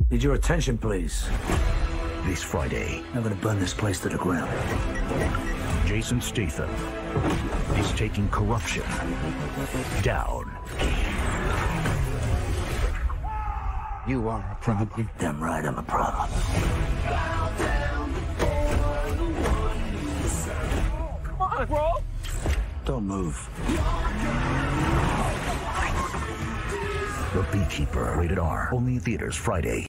Need your attention, please. This Friday, I'm gonna burn this place to the ground. Jason Statham is taking corruption down. You are a problem. Damn right I'm a problem. Come on, bro. Don't move. The Beekeeper, rated R. Only in theaters Friday.